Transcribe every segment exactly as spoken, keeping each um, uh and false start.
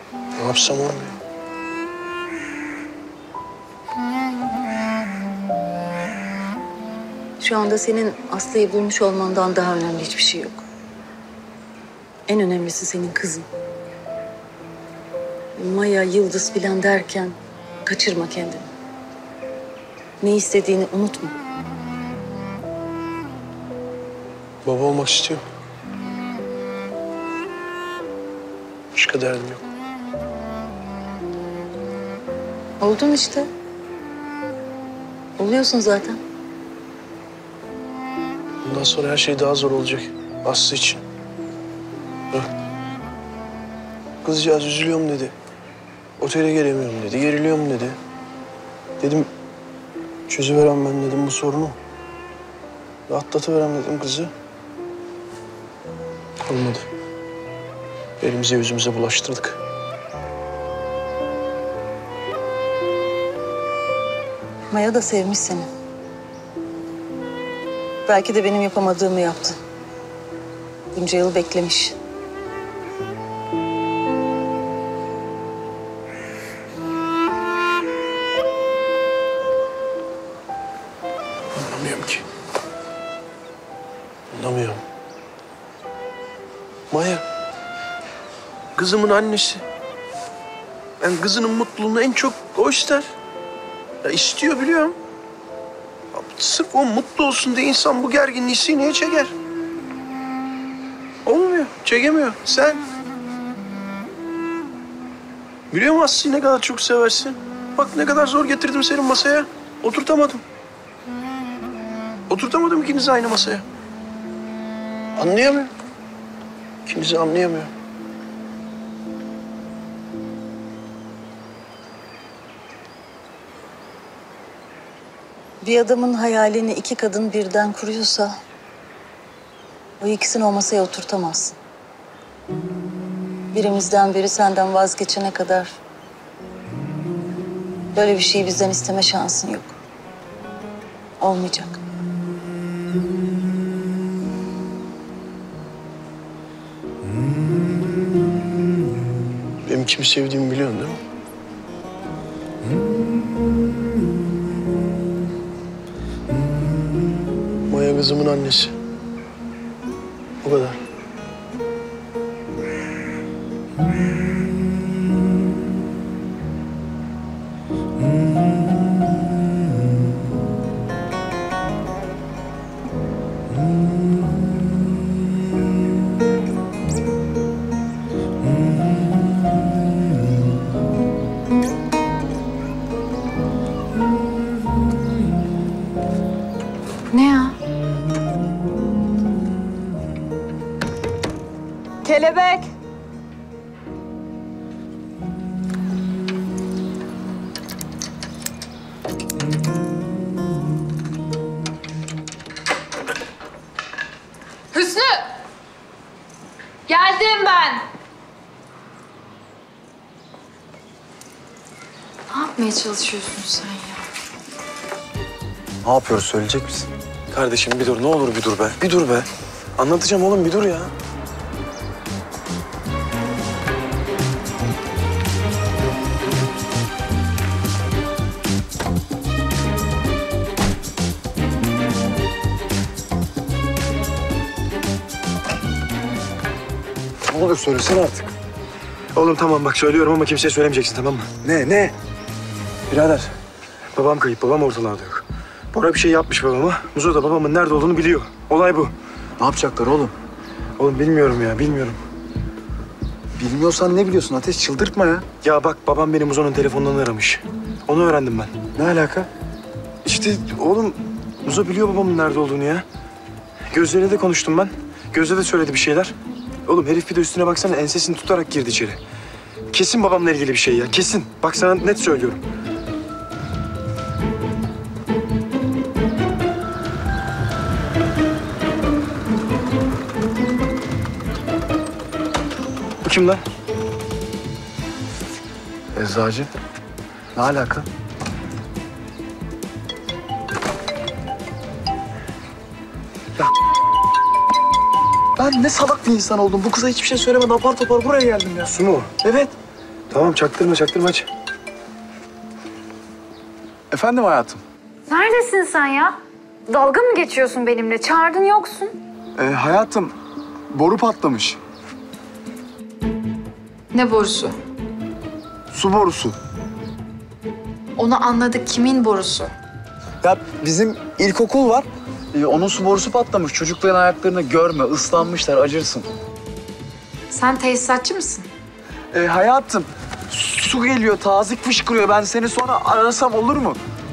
Ne yapsam olmuyor. Şu anda senin Aslı'yı bulmuş olmandan daha önemli hiçbir şey yok. En önemlisi senin kızın. Maya, Yıldız filan derken kaçırma kendini. Ne istediğini unutma. Baba olmak istiyorum. Başka derdim yok. Oldun işte. Oluyorsun zaten. Bundan sonra her şey daha zor olacak. Aslı için. Bak. Kızcağız üzülüyorum dedi. Otele gelemiyorum dedi. Geriliyorum dedi. Dedim çözüverem ben dedim bu sorunu. Atlatıverem dedim kızı. Olmadı. Elimize yüzümüze bulaştırdık. Maya da sevmiş seni. Belki de benim yapamadığımı yaptı. Bunca yıl beklemiş. Anlamıyorum ki. Anlamıyorum. Maya, kızımın annesi. Yani kızının mutluluğunu en çok o ister. Ya istiyor biliyorum. Ya sırf o mutlu olsun diye insan bu gerginliği sineye çeker. Olmuyor, çekemiyor. Sen biliyor musun Aslı'yı ne kadar çok seversin? Bak ne kadar zor getirdim seni masaya. Oturtamadım. Oturtamadım ikinizi aynı masaya. Anlayamıyor. İkinizi anlayamıyor. Bir adamın hayalini iki kadın birden kuruyorsa... o ikisini o masaya oturtamazsın. Birimizden biri senden vazgeçene kadar... böyle bir şeyi bizden isteme şansın yok. Olmayacak. Benim kimi sevdiğimi biliyorsun değil mi? Maya kızımın annesi. O kadar. Ne ya? Kelebek. Hüsnü. Geldim ben. Ne yapmaya çalışıyorsun sen ya? Ne yapıyoruz söyleyecek misin? Kardeşim bir dur ne olur bir dur be. Bir dur be. Anlatacağım oğlum bir dur ya. Ne olur söylesene artık. Oğlum tamam bak söylüyorum ama kimseye söylemeyeceksin tamam mı? Ne ne? Birader, babam kayıp, babam ortalarda yok. Bora bir şey yapmış babama. Muzo da babamın nerede olduğunu biliyor. Olay bu. Ne yapacaklar oğlum? Oğlum bilmiyorum ya, bilmiyorum. Bilmiyorsan ne biliyorsun Ateş? Çıldırtma ya. Ya bak babam beni Muzo'nun telefonundan aramış. Onu öğrendim ben. Ne alaka? İşte oğlum Muzo biliyor babamın nerede olduğunu ya. Gözde'yle de konuştum ben. Gözde de söyledi bir şeyler. Oğlum herif bir de üstüne baksana ensesini tutarak girdi içeri. Kesin babamla ilgili bir şey ya, kesin. Bak sana net söylüyorum. Bu kim lan? Eczacı. Ne alaka? Ya. Ben ne salak bir insan oldum. Bu kıza hiçbir şey söylemeden apar topar buraya geldim ya. Su mu? Evet. Tamam çaktırma çaktırma aç. Efendim hayatım? Neredesin sen ya? Dalga mı geçiyorsun benimle? Çağırdın yoksun. Ee, hayatım, boru patlamış. Ne borusu? Su borusu. Onu anladık. Kimin borusu? Ya bizim ilkokul var. Ee, onun su borusu patlamış. Çocukların ayaklarını görme, ıslanmışlar, acırsın. Sen tesisatçı mısın? Ee, hayatım, su geliyor, tazik fışkırıyor. Ben seni sonra arasam olur mu?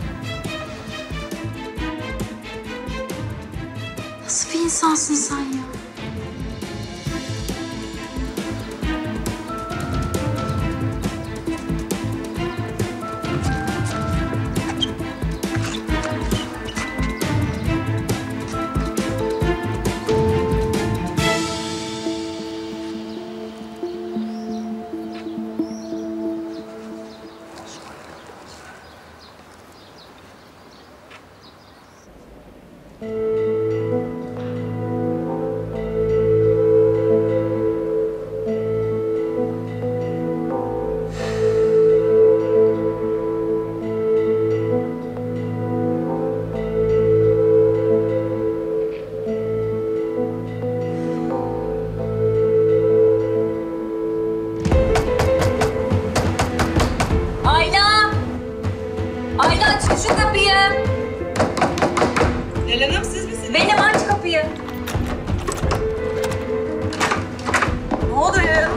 Nasıl bir insansın sen ya? Ayla! Ayla aç şu kapıyı. Leyla Hanım siz misiniz? Benim, aç kapıyı. Ne oluyor ya?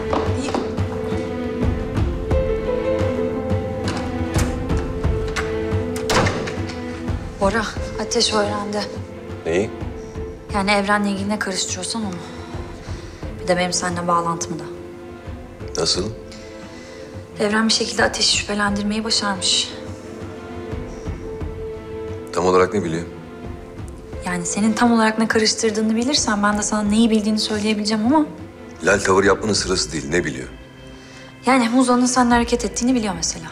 Bora, Ateş öğrendi. Neyi? Yani evrenle ilgili ne karıştırıyorsan onu. Bir de benim seninle bağlantımı da. Nasıl? Evren bir şekilde Ateş'i şüphelendirmeyi başarmış. Tam olarak ne biliyor? Yani senin tam olarak ne karıştırdığını bilirsen ben de sana neyi bildiğini söyleyebileceğim ama... Lal tavır yapmanın sırası değil. Ne biliyor? Yani Muza'nın seninle hareket ettiğini biliyor mesela.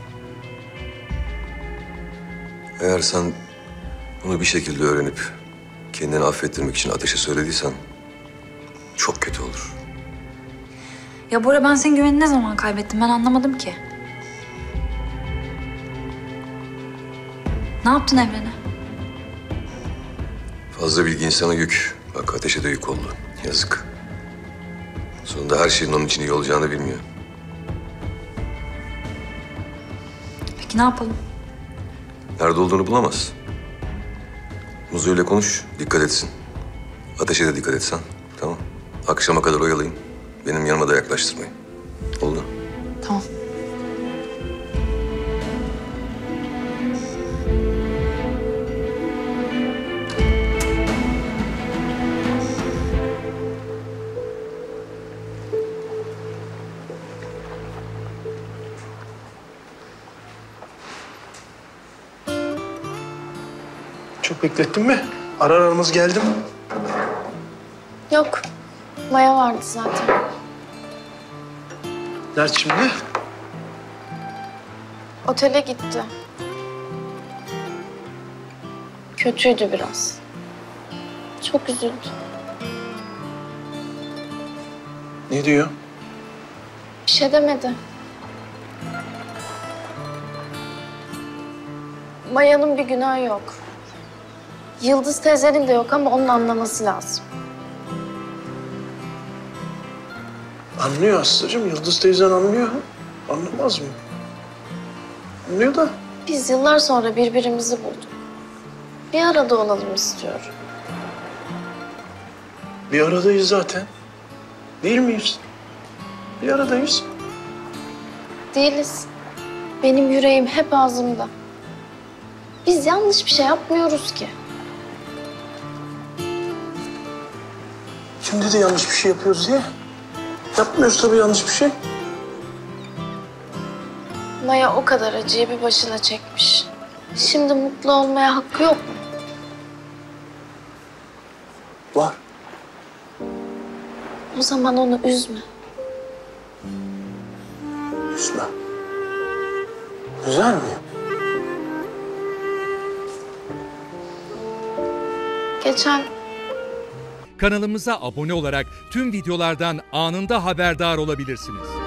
Eğer sen bunu bir şekilde öğrenip kendini affettirmek için Ateş'e söylediysen çok kötü olur. Ya Bora, ben senin güvenini ne zaman kaybettim ben anlamadım ki. Ne yaptın Evren'e? Fazla bilgi insana yük. Bak Ateş'e de yük oldu. Yazık. Sonunda her şeyin onun için iyi olacağını bilmiyor. Peki ne yapalım? Nerede olduğunu bulamaz. Muzu ile konuş, dikkat etsin. Ateşe de dikkat etsen, tamam. Akşama kadar oyalayın. Benim yanıma da yaklaştırmayın. Oldu. Tamam. Çok beklettin mi? Arar aramız geldim. Yok. Maya vardı zaten. Nerede şimdi? Otele gitti. Kötüydü biraz. Çok üzüldü. Ne diyor? Bir şey demedi. Maya'nın bir günahı yok. Yıldız teyzenin de yok ama onun anlaması lazım. Anlıyor Aslı'cığım. Yıldız teyzen anlıyor. Anlamaz mı? Anlıyor da. Biz yıllar sonra birbirimizi bulduk. Bir arada olalım istiyorum. Bir aradayız zaten. Değil miyiz? Bir aradayız. Değiliz. Benim yüreğim hep ağzımda. Biz yanlış bir şey yapmıyoruz ki. Şimdi de yanlış bir şey yapıyoruz diye. Yapmıyoruz tabii yanlış bir şey. Maya o kadar acıyı bir başına çekmiş. Şimdi mutlu olmaya hakkı yok mu? Var. O zaman onu üzme. Üzme. Güzel mi? Geçen Kanalımıza abone olarak tüm videolardan anında haberdar olabilirsiniz.